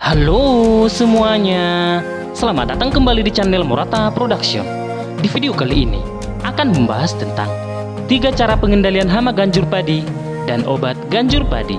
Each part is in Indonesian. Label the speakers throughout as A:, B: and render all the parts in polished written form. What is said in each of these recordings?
A: Halo semuanya, selamat datang kembali di channel Morata Production. Di video kali ini akan membahas tentang 3 cara pengendalian hama ganjur padi dan obat ganjur padi.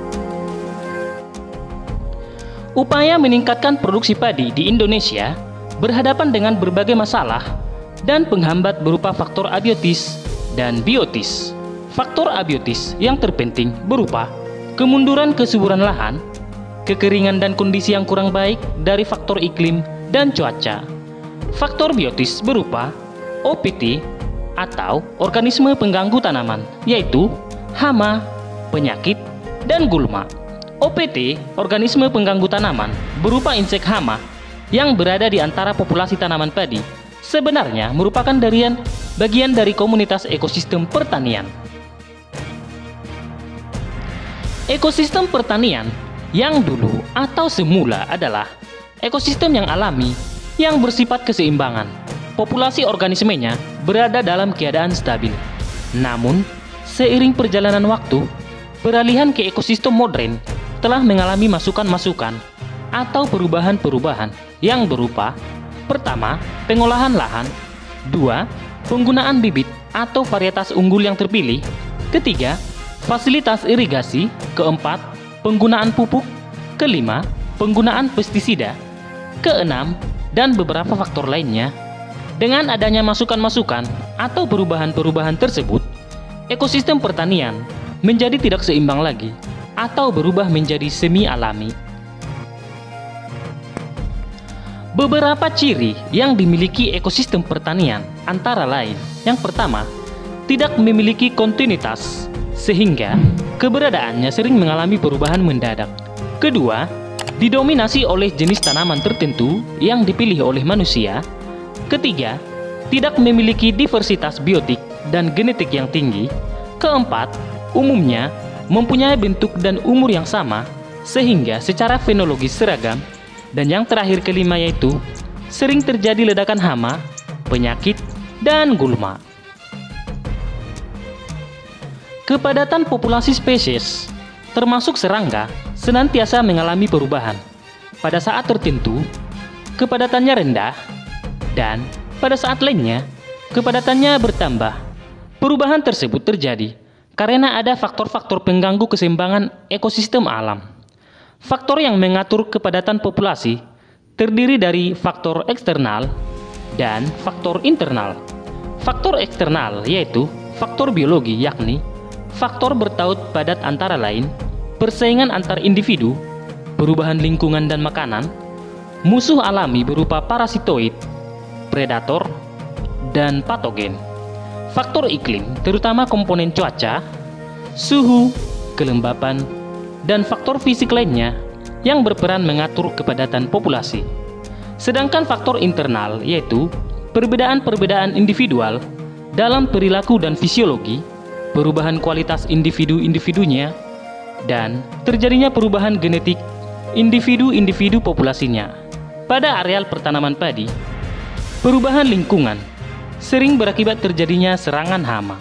A: Upaya meningkatkan produksi padi di Indonesia berhadapan dengan berbagai masalah dan penghambat berupa faktor abiotis dan biotis. Faktor abiotis yang terpenting berupa kemunduran kesuburan lahan, kekeringan dan kondisi yang kurang baik dari faktor iklim dan cuaca. Faktor biotis berupa OPT atau organisme pengganggu tanaman, yaitu hama, penyakit, dan gulma. OPT, organisme pengganggu tanaman, berupa insek hama yang berada di antara populasi tanaman padi, sebenarnya merupakan bagian dari komunitas ekosistem pertanian. Ekosistem pertanian yang dulu atau semula adalah ekosistem yang alami yang bersifat keseimbangan. Populasi organismenya berada dalam keadaan stabil. Namun, seiring perjalanan waktu, peralihan ke ekosistem modern telah mengalami masukan-masukan atau perubahan-perubahan yang berupa: pertama, pengolahan lahan; 2, penggunaan bibit atau varietas unggul yang terpilih; ketiga, fasilitas irigasi; keempat, penggunaan pupuk; kelima, penggunaan pestisida; keenam, dan beberapa faktor lainnya. Dengan adanya masukan-masukan atau perubahan-perubahan tersebut, ekosistem pertanian menjadi tidak seimbang lagi atau berubah menjadi semi alami. Beberapa ciri yang dimiliki ekosistem pertanian antara lain: yang pertama, tidak memiliki kontinuitas sehingga keberadaannya sering mengalami perubahan mendadak. Kedua, didominasi oleh jenis tanaman tertentu yang dipilih oleh manusia. Ketiga, tidak memiliki diversitas biotik dan genetik yang tinggi. Keempat, umumnya mempunyai bentuk dan umur yang sama sehingga secara fenologis seragam. Dan yang terakhir, kelima, yaitu sering terjadi ledakan hama, penyakit, dan gulma. Kepadatan populasi spesies, termasuk serangga, senantiasa mengalami perubahan. Pada saat tertentu, kepadatannya rendah, dan pada saat lainnya, kepadatannya bertambah. Perubahan tersebut terjadi karena ada faktor-faktor pengganggu keseimbangan ekosistem alam. Faktor yang mengatur kepadatan populasi terdiri dari faktor eksternal dan faktor internal. Faktor eksternal yaitu faktor biologi, yakni faktor bertaut padat antara lain persaingan antar individu, perubahan lingkungan dan makanan, musuh alami berupa parasitoid, predator, dan patogen. Faktor iklim terutama komponen cuaca, suhu, kelembapan, dan faktor fisik lainnya yang berperan mengatur kepadatan populasi. Sedangkan faktor internal yaitu perbedaan-perbedaan individual dalam perilaku dan fisiologi, perubahan kualitas individu-individunya, dan terjadinya perubahan genetik individu-individu populasinya. Pada areal pertanaman padi, perubahan lingkungan sering berakibat terjadinya serangan hama.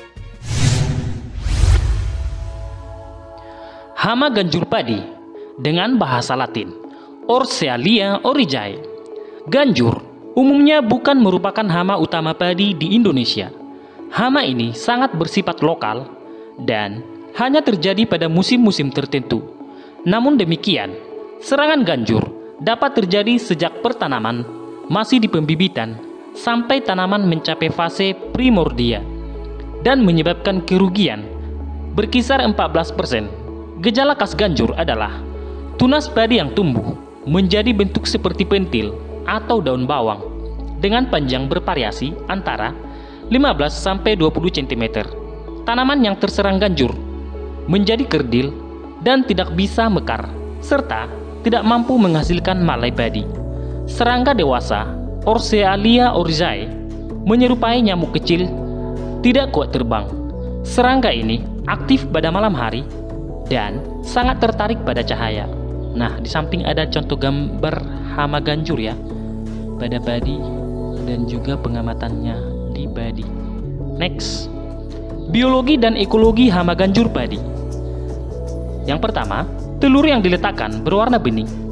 A: Hama ganjur padi dengan bahasa Latin Orsealia oryzae. Ganjur umumnya bukan merupakan hama utama padi di Indonesia. Hama ini sangat bersifat lokal dan hanya terjadi pada musim-musim tertentu. Namun demikian, serangan ganjur dapat terjadi sejak pertanaman masih di pembibitan sampai tanaman mencapai fase primordia dan menyebabkan kerugian berkisar 14%. Gejala khas ganjur adalah tunas padi yang tumbuh menjadi bentuk seperti pentil atau daun bawang dengan panjang bervariasi antara 15-20 cm. Tanaman yang terserang ganjur menjadi kerdil dan tidak bisa mekar, serta tidak mampu menghasilkan malai padi. Serangga dewasa Orsealia oryzae menyerupai nyamuk kecil, tidak kuat terbang. Serangga ini aktif pada malam hari dan sangat tertarik pada cahaya. Nah, di samping ada contoh gambar hama ganjur ya pada padi dan juga pengamatannya di padi. Next, biologi dan ekologi hama ganjur padi. Yang pertama, telur yang diletakkan berwarna bening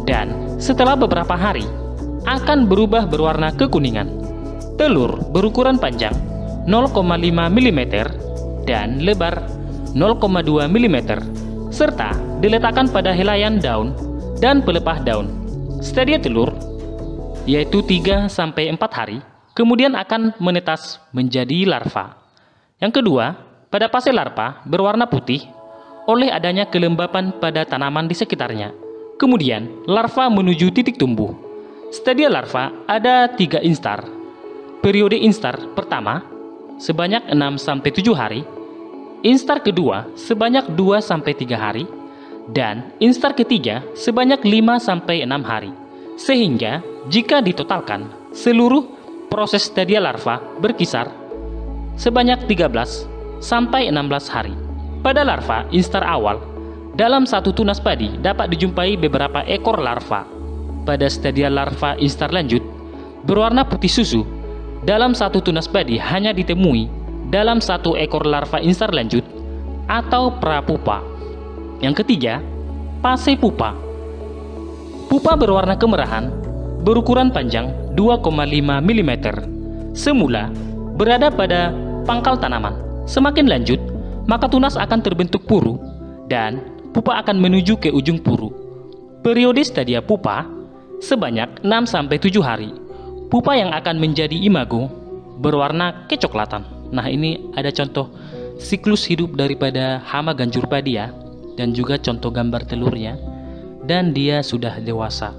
A: dan setelah beberapa hari akan berubah berwarna kekuningan. Telur berukuran panjang 0,5 mm dan lebar 0,2 mm serta diletakkan pada helaian daun dan pelepah daun. Stadia telur yaitu 3-4 hari, kemudian akan menetas menjadi larva. Yang kedua, pada fase larva berwarna putih oleh adanya kelembapan pada tanaman di sekitarnya. Kemudian, larva menuju titik tumbuh. Stadia larva ada 3 instar. Periode instar pertama sebanyak 6-7 hari, instar kedua sebanyak 2-3 hari, dan instar ketiga sebanyak 5-6 hari. Sehingga, jika ditotalkan, seluruh proses stadia larva berkisar sebanyak 13-16 hari. Pada larva instar awal, dalam satu tunas padi dapat dijumpai beberapa ekor larva. Pada stadia larva instar lanjut, berwarna putih susu, dalam satu tunas padi hanya ditemui dalam satu ekor larva instar lanjut atau prapupa. Yang ketiga, fase pupa. Pupa berwarna kemerahan, berukuran panjang 2,5 mm. Semula berada pada pangkal tanaman. Semakin lanjut, maka tunas akan terbentuk puru dan pupa akan menuju ke ujung puru. Periode stadia pupa sebanyak 6-7 hari. Pupa yang akan menjadi imago berwarna kecoklatan. Nah, ini ada contoh siklus hidup daripada hama ganjur padi ya, dan juga contoh gambar telurnya, dan dia sudah dewasa.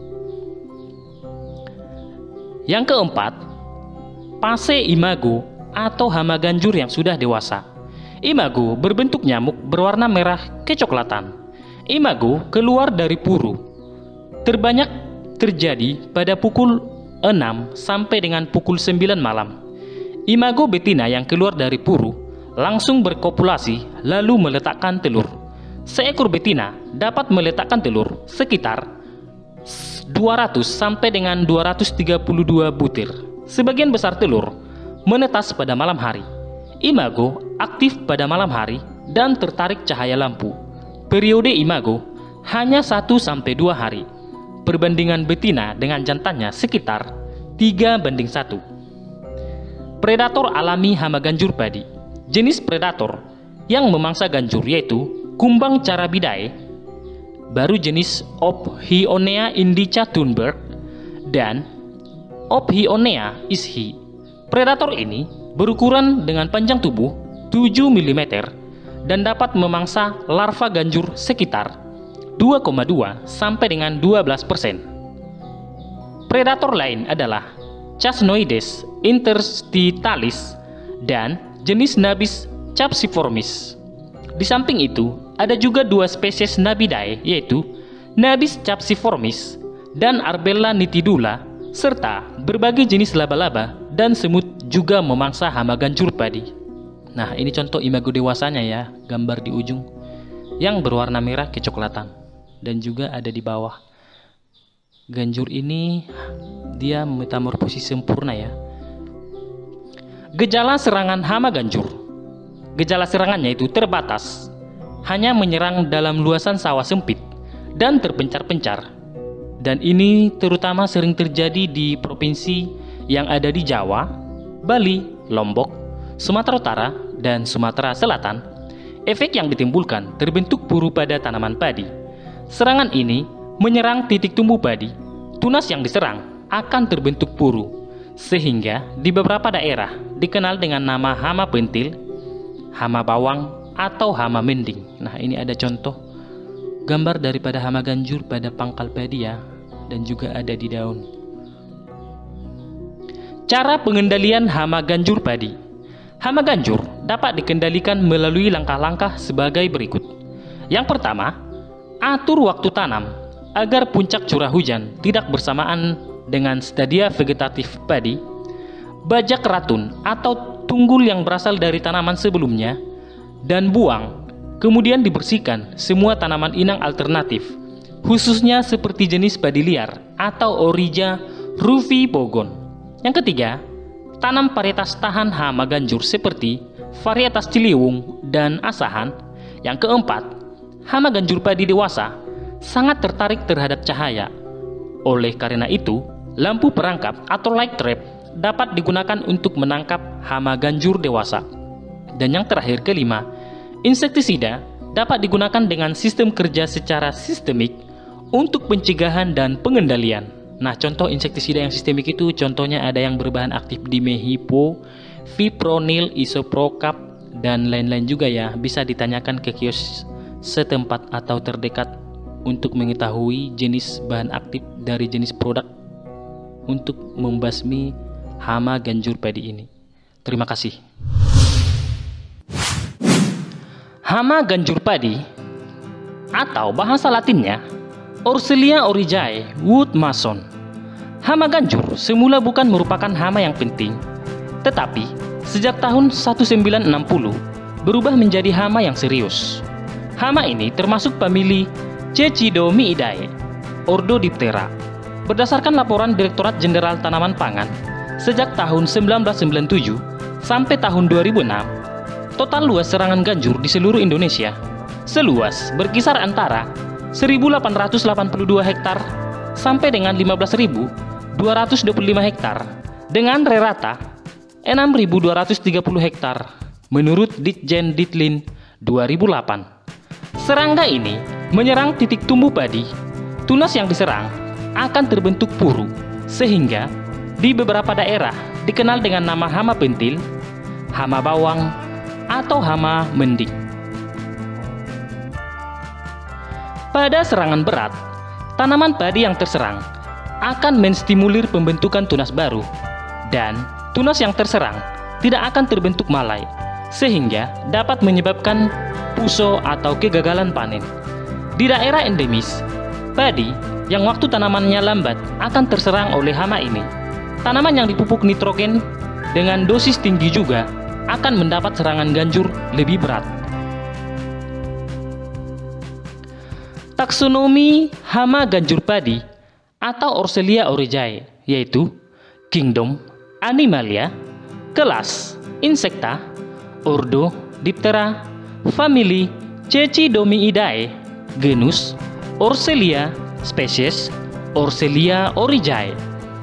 A: Yang keempat, fase imago atau hama ganjur yang sudah dewasa. Imago berbentuk nyamuk berwarna merah kecoklatan. Imago keluar dari puru. Terbanyak terjadi pada pukul 6 sampai dengan pukul 9 malam. Imago betina yang keluar dari puru langsung berkopulasi lalu meletakkan telur. Seekor betina dapat meletakkan telur sekitar 200 sampai dengan 232 butir. Sebagian besar telur menetas pada malam hari. Imago aktif pada malam hari dan tertarik cahaya lampu. Periode imago hanya 1-2 hari. Perbandingan betina dengan jantannya sekitar 3:1. Predator alami hama ganjur padi. Jenis predator yang memangsa ganjur yaitu kumbang carabidae, baru jenis Ophionea indica Thunberg, dan Ophionea ishi. Predator ini berukuran dengan panjang tubuh 7 mm dan dapat memangsa larva ganjur sekitar 2,2 sampai dengan 12%. Predator lain adalah Chasnoides interstitialis dan jenis Nabis capsiformis. Di samping itu, ada juga 2 spesies Nabidae yaitu Nabis capsiformis dan Arbella nitidula, serta berbagai jenis laba-laba dan semut juga memangsa hama ganjur padi. Nah, ini contoh imago dewasanya ya, gambar di ujung yang berwarna merah kecoklatan dan juga ada di bawah. Ganjur ini dia metamorfosis sempurna ya. Gejala serangan hama ganjur. Gejala serangannya itu terbatas, hanya menyerang dalam luasan sawah sempit dan terpencar-pencar. Dan ini terutama sering terjadi di provinsi yang ada di Jawa, Bali, Lombok, Sumatera Utara, dan Sumatera Selatan. Efek yang ditimbulkan terbentuk puru pada tanaman padi. Serangan ini menyerang titik tumbuh padi. Tunas yang diserang akan terbentuk puru, sehingga di beberapa daerah dikenal dengan nama hama pentil, hama bawang, atau hama mending. Nah, ini ada contoh gambar daripada hama ganjur pada pangkal padi ya, dan juga ada di daun. Cara pengendalian hama ganjur padi. Hama ganjur dapat dikendalikan melalui langkah-langkah sebagai berikut. Yang pertama, atur waktu tanam agar puncak curah hujan tidak bersamaan dengan stadia vegetatif padi. Bajak ratun atau tunggul yang berasal dari tanaman sebelumnya dan buang. Kemudian dibersihkan semua tanaman inang alternatif, khususnya seperti jenis padi liar atau Origia rufipogon. Yang ketiga, tanam varietas tahan hama ganjur seperti varietas ciliwung dan asahan. Yang keempat, hama ganjur padi dewasa sangat tertarik terhadap cahaya. Oleh karena itu, lampu perangkap atau light trap dapat digunakan untuk menangkap hama ganjur dewasa. Dan yang terakhir, kelima, insektisida dapat digunakan dengan sistem kerja secara sistemik untuk pencegahan dan pengendalian. Nah, contoh insektisida yang sistemik itu contohnya ada yang berbahan aktif dimehipo, fipronil, isoprokap, dan lain-lain juga ya. Bisa ditanyakan ke kios setempat atau terdekat untuk mengetahui jenis bahan aktif dari jenis produk untuk membasmi hama ganjur padi ini. Terima kasih. Hama ganjur padi atau bahasa latinnya Orselia orijae wood mason. Hama ganjur semula bukan merupakan hama yang penting, tetapi sejak tahun 1960 berubah menjadi hama yang serius. Hama ini termasuk famili Cecidomyidae, ordo Diptera. Berdasarkan laporan Direktorat Jenderal Tanaman Pangan, sejak tahun 1997 sampai tahun 2006, total luas serangan ganjur di seluruh Indonesia seluas berkisar antara 1.882 hektar sampai dengan 15.225 hektar dengan rata 6.230 hektar menurut Ditjen Ditlin 2008. Serangga ini menyerang titik tumbuh padi. Tunas yang diserang akan terbentuk puru, sehingga di beberapa daerah dikenal dengan nama hama pentil, hama bawang, atau hama mending. Pada serangan berat, tanaman padi yang terserang akan menstimulir pembentukan tunas baru, dan tunas yang terserang tidak akan terbentuk malai, sehingga dapat menyebabkan puso atau kegagalan panen. Di daerah endemis, padi yang waktu tanamannya lambat akan terserang oleh hama ini. Tanaman yang dipupuk nitrogen dengan dosis tinggi juga akan mendapat serangan ganjur lebih berat. Taksonomi hama ganjur padi atau Orselia orijae yaitu Kingdom Animalia, kelas Insecta, ordo Diptera, famili Cecidomyidae, genus Orselia, spesies Orselia orijae.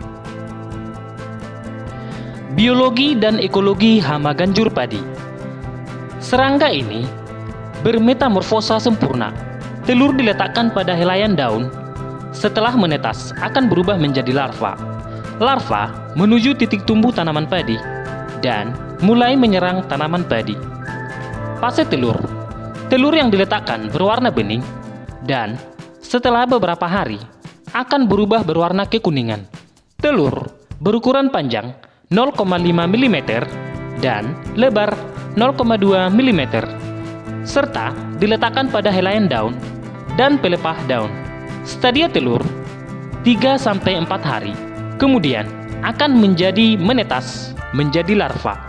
A: Biologi dan ekologi hama ganjur padi. Serangga ini bermetamorfosa sempurna. Telur diletakkan pada helaian daun. Setelah menetas akan berubah menjadi larva. Larva menuju titik tumbuh tanaman padi dan mulai menyerang tanaman padi. Fase telur. Telur yang diletakkan berwarna bening dan setelah beberapa hari akan berubah berwarna kekuningan. Telur berukuran panjang 0,5 mm dan lebar 0,2 mm serta diletakkan pada helaian daun dan pelepah daun. Stadia telur 3-4 hari, kemudian akan menjadi menetas menjadi larva.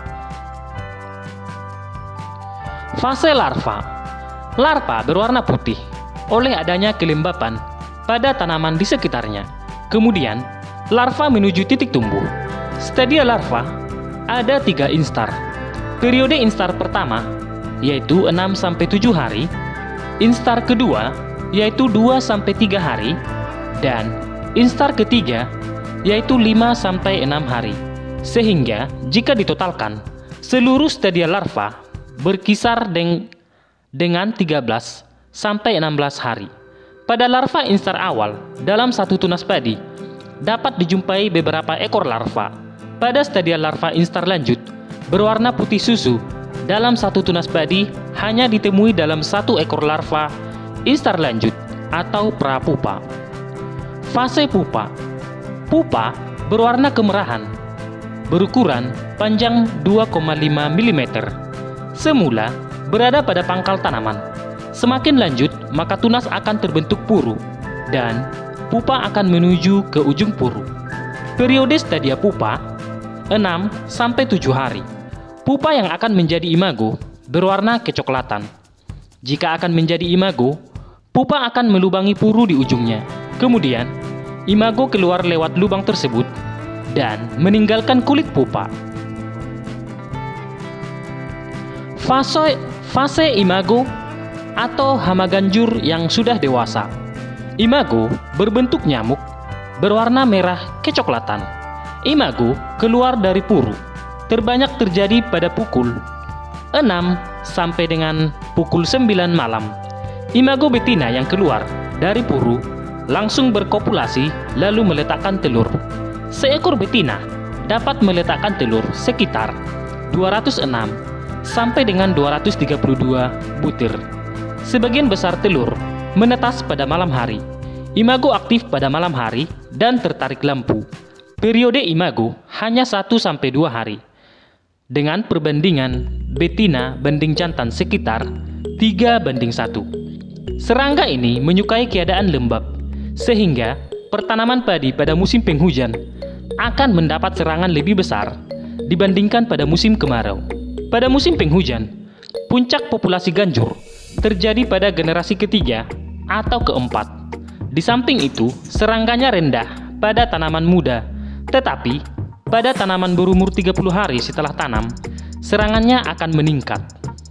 A: Fase larva. Larva berwarna putih oleh adanya kelembapan pada tanaman di sekitarnya. Kemudian larva menuju titik tumbuh. Stadia larva ada 3 instar. Periode instar pertama yaitu 6-7 hari, instar kedua yaitu 2-3 hari, dan instar ketiga yaitu 5-6 hari. Sehingga jika ditotalkan, seluruh stadia larva berkisar dengan 13-16 hari. Pada larva instar awal dalam satu tunas padi dapat dijumpai beberapa ekor larva. Pada stadia larva instar lanjut berwarna putih susu dalam satu tunas padi hanya ditemui dalam 1 ekor larva instar lanjut atau prapupa. Fase pupa. Pupa berwarna kemerahan, berukuran panjang 2,5 mm. Semula berada pada pangkal tanaman. Semakin lanjut, maka tunas akan terbentuk puru dan pupa akan menuju ke ujung puru. Periode stadia pupa 6-7 hari. Pupa yang akan menjadi imago berwarna kecoklatan. Jika akan menjadi imago, pupa akan melubangi puru di ujungnya. Kemudian, imago keluar lewat lubang tersebut dan meninggalkan kulit pupa. Fase imago atau hama ganjur yang sudah dewasa. Imago berbentuk nyamuk, berwarna merah kecoklatan. Imago keluar dari puru, terbanyak terjadi pada pukul 6 sampai dengan pukul 9 malam. Imago betina yang keluar dari puru langsung berkopulasi lalu meletakkan telur. Seekor betina dapat meletakkan telur sekitar 206 sampai dengan 232 butir. Sebagian besar telur menetas pada malam hari. Imago aktif pada malam hari dan tertarik lampu. Periode imago hanya 1-2 hari. Dengan perbandingan betina banding jantan sekitar 3:1. Serangga ini menyukai keadaan lembab, sehingga pertanaman padi pada musim penghujan akan mendapat serangan lebih besar dibandingkan pada musim kemarau. Pada musim penghujan, puncak populasi ganjur terjadi pada generasi ketiga atau keempat. Di samping itu, serangganya rendah pada tanaman muda, tetapi pada tanaman berumur 30 hari setelah tanam, serangannya akan meningkat.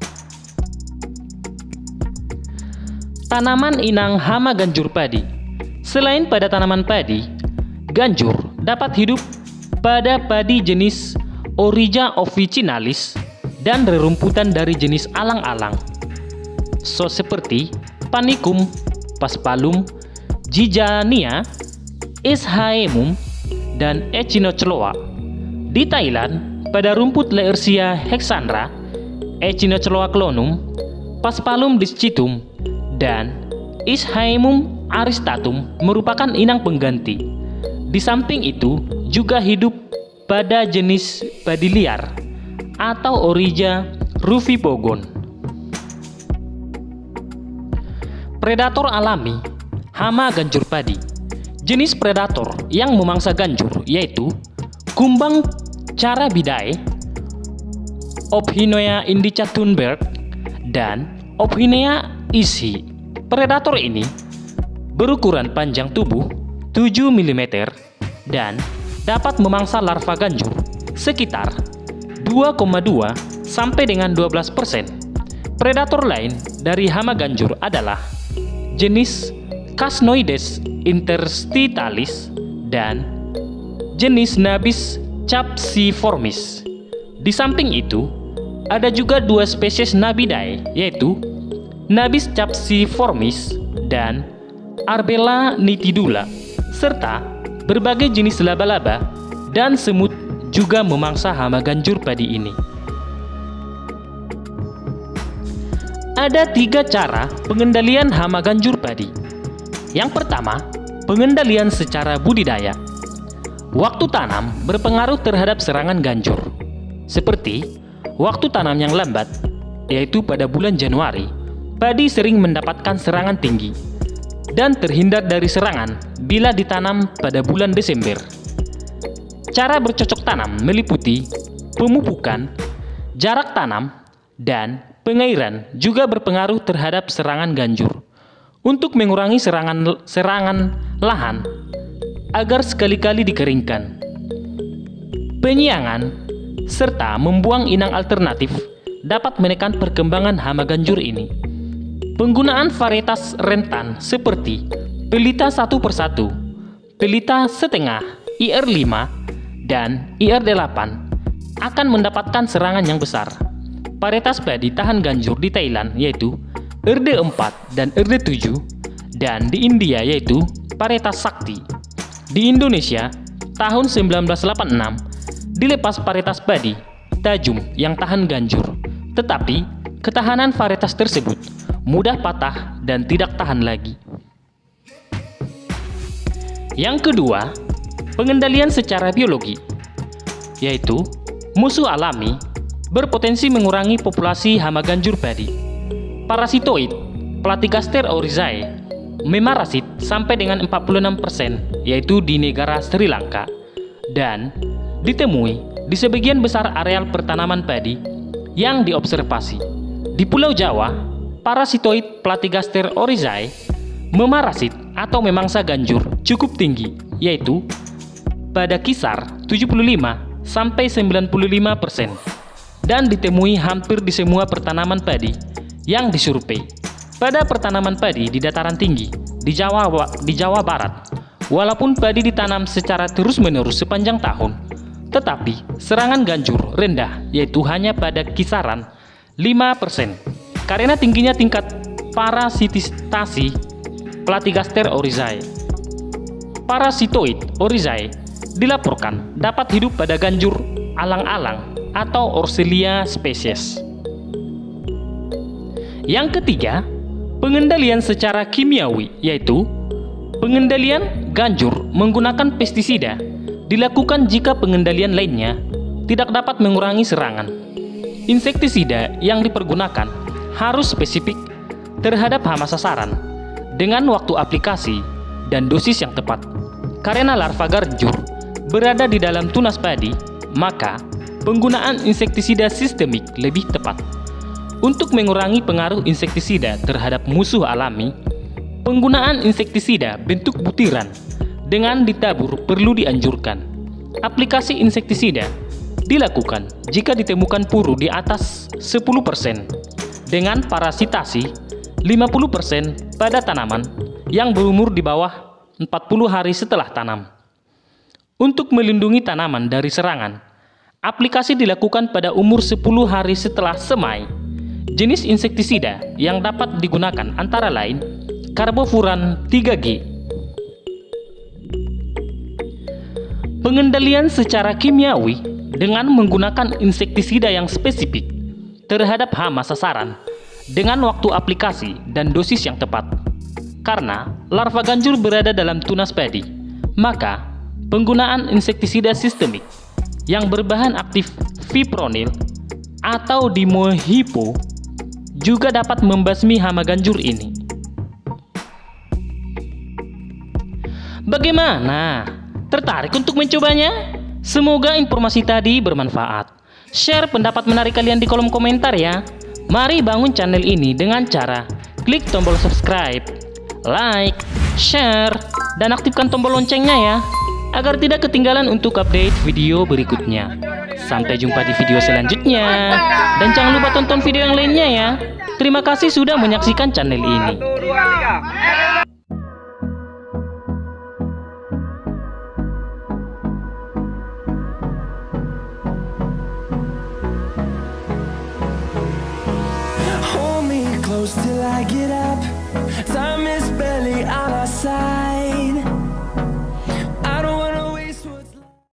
A: Tanaman inang hama ganjur padi. Selain pada tanaman padi, ganjur dapat hidup pada padi jenis Oryza officinalis dan rerumputan dari jenis alang-alang, seperti Panicum, Paspalum, Gijania, Ishaemum, dan Echinocloa. Di Thailand, pada rumput Laercia hexandra, Echinocloa clonum, Paspalum discitum, dan Ishaemum aristatum merupakan inang pengganti. Di samping itu, juga hidup pada jenis padi liar atau Oryza rufipogon. Predator alami hama ganjur padi. Jenis predator yang memangsa ganjur yaitu kumbang carabidae, Ophiuchia indica Thunberg, dan Ophiuchia isi. Predator ini berukuran panjang tubuh 7 mm dan dapat memangsa larva ganjur sekitar 2,2 sampai dengan 12%. Predator lain dari hama ganjur adalah jenis Casnoides interstitialis dan jenis Nabis capsiformis. Di samping itu, ada juga dua spesies Nabidae, yaitu Nabis capsiformis dan Arbella nitidula, serta berbagai jenis laba-laba dan semut juga memangsa hama ganjur padi ini. Ada 3 cara pengendalian hama ganjur padi. Yang pertama, pengendalian secara budidaya. Waktu tanam berpengaruh terhadap serangan ganjur. Seperti waktu tanam yang lambat, yaitu pada bulan Januari, padi sering mendapatkan serangan tinggi dan terhindar dari serangan bila ditanam pada bulan Desember. Cara bercocok tanam meliputi pemupukan, jarak tanam, dan pengairan juga berpengaruh terhadap serangan ganjur. Untuk mengurangi serangan lahan agar sekali-kali dikeringkan, penyiangan serta membuang inang alternatif dapat menekan perkembangan hama ganjur ini. Penggunaan varietas rentan seperti Pelita 1/1, Pelita setengah, IR5, dan IR8 akan mendapatkan serangan yang besar. Varietas padi tahan ganjur di Thailand yaitu RD4 dan RD7, dan di India yaitu varietas Sakti. Di Indonesia, tahun 1986 dilepas varietas padi Tajum yang tahan ganjur, tetapi ketahanan varietas tersebut mudah patah dan tidak tahan lagi. Yang kedua, pengendalian secara biologi, yaitu musuh alami berpotensi mengurangi populasi hama ganjur padi. Parasitoid Platygaster oryzae memarasit sampai dengan 46%, yaitu di negara Sri Lanka, dan ditemui di sebagian besar areal pertanaman padi yang diobservasi. Di Pulau Jawa, parasitoid Platygaster oryzae memarasit atau memangsa ganjur cukup tinggi, yaitu pada kisar 75-95%, dan ditemui hampir di semua pertanaman padi yang disurvei. Pada pertanaman padi di dataran tinggi di Jawa Barat. Walaupun padi ditanam secara terus-menerus sepanjang tahun, tetapi serangan ganjur rendah, yaitu hanya pada kisaran 5% karena tingginya tingkat parasitasi Platygaster oryzae. Parasitoid oryzae dilaporkan dapat hidup pada ganjur alang-alang atau Orselia spesies. Yang ketiga, pengendalian secara kimiawi, yaitu pengendalian ganjur menggunakan pestisida dilakukan jika pengendalian lainnya tidak dapat mengurangi serangan. Insektisida yang dipergunakan harus spesifik terhadap hama sasaran dengan waktu aplikasi dan dosis yang tepat. Karena larva ganjur berada di dalam tunas padi, maka penggunaan insektisida sistemik lebih tepat. Untuk mengurangi pengaruh insektisida terhadap musuh alami, penggunaan insektisida bentuk butiran dengan ditabur perlu dianjurkan. Aplikasi insektisida dilakukan jika ditemukan puru di atas 10% dengan parasitasi 50% pada tanaman yang berumur di bawah 40 hari setelah tanam. Untuk melindungi tanaman dari serangan, aplikasi dilakukan pada umur 10 hari setelah semai. Jenis insektisida yang dapat digunakan antara lain karbofuran 3G. Pengendalian secara kimiawi dengan menggunakan insektisida yang spesifik terhadap hama sasaran dengan waktu aplikasi dan dosis yang tepat. Karena larva ganjur berada dalam tunas padi, maka penggunaan insektisida sistemik yang berbahan aktif fipronil atau dimohipo juga dapat membasmi hama ganjur ini. Bagaimana? Tertarik untuk mencobanya? Semoga informasi tadi bermanfaat. Share pendapat menarik kalian di kolom komentar ya. Mari bangun channel ini dengan cara klik tombol subscribe, like, share, dan aktifkan tombol loncengnya ya, agar tidak ketinggalan untuk update video berikutnya. Sampai jumpa di video selanjutnya. Dan jangan lupa tonton video yang lainnya ya. Terima kasih sudah menyaksikan channel ini.
B: Hold me close till I get up. Time is barely on our side.